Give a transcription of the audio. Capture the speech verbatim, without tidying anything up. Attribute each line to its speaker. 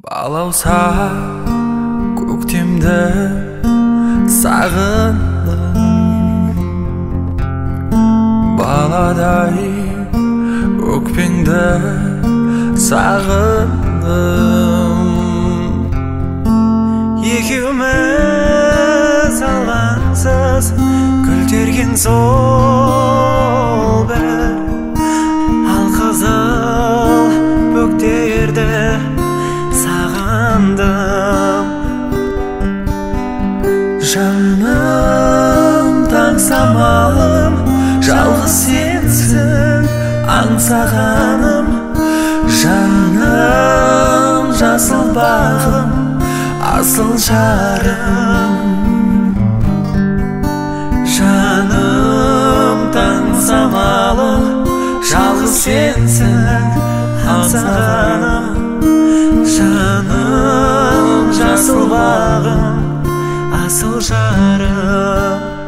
Speaker 1: Балауса көктемді сағындым, баладай өкпеңді сағындым. Екеуміз алаңсыз күлтерген сол бір алқызыл бөктерді сағындым. Жаным таң самалым, жалғыз сенсің аңсағаным. Жаным жасыл бағым, асыл жарым. Жаным таң самалым, жалғыз сенсің аңсағаным. Жаным жасыл бағым, асыл жарым.